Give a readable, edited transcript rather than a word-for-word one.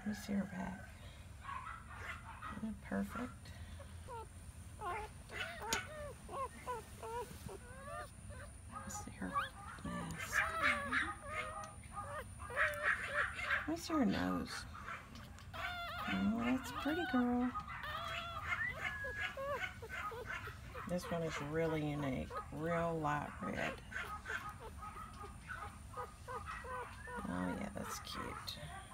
Let me see her back. Yeah, perfect. Let's see her mask. Let me see her nose. Oh, that's pretty, girl. This one is really unique. Real light red. Oh yeah, that's cute.